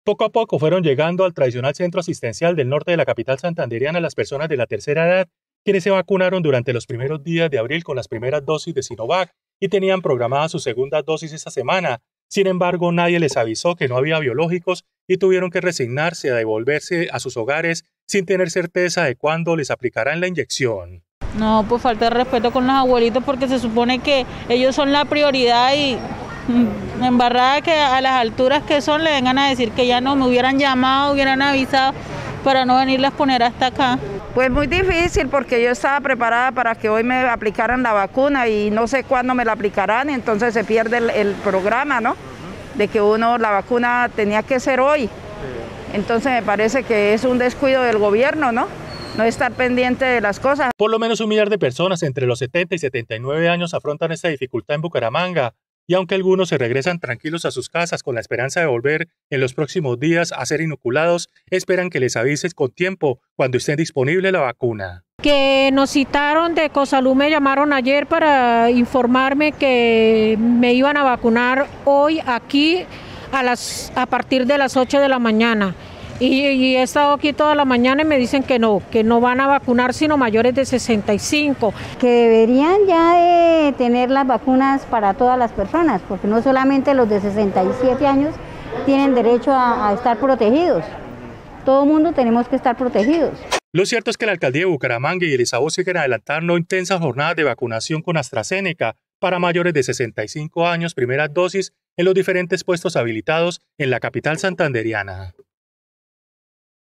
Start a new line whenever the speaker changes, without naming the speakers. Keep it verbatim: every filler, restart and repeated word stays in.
Poco a poco fueron llegando al tradicional centro asistencial del norte de la capital santandereana las personas de la tercera edad, quienes se vacunaron durante los primeros días de abril con las primeras dosis de Sinovac y tenían programada su segunda dosis esta semana. Sin embargo, nadie les avisó que no había biológicos y tuvieron que resignarse a devolverse a sus hogares sin tener certeza de cuándo les aplicarán la inyección.
No, pues falta de respeto con los abuelitos porque se supone que ellos son la prioridad y embarrada que a las alturas que son le vengan a decir que ya no me hubieran llamado, hubieran avisado para no venirles a poner hasta acá.
Pues muy difícil porque yo estaba preparada para que hoy me aplicaran la vacuna y no sé cuándo me la aplicarán, entonces se pierde el, el programa, ¿no? De que uno, la vacuna tenía que ser hoy. Entonces me parece que es un descuido del gobierno, ¿no? No estar pendiente de las cosas.
Por lo menos un millar de personas entre los setenta y setenta y nueve años afrontan esta dificultad en Bucaramanga. Y aunque algunos se regresan tranquilos a sus casas con la esperanza de volver en los próximos días a ser inoculados, esperan que les avises con tiempo cuando esté disponible la vacuna.
Que nos citaron de Cosalud, me llamaron ayer para informarme que me iban a vacunar hoy aquí a, las, a partir de las ocho de la mañana. Y, y he estado aquí toda la mañana y me dicen que no, que no van a vacunar sino mayores de sesenta y cinco.
Que deberían ya de tener las vacunas para todas las personas, porque no solamente los de sesenta y siete años tienen derecho a, a estar protegidos. Todo el mundo tenemos que estar protegidos.
Lo cierto es que la alcaldía de Bucaramanga y el ISABO siguen adelantando intensas jornadas de vacunación con AstraZeneca para mayores de sesenta y cinco años, primeras dosis en los diferentes puestos habilitados en la capital santandereana.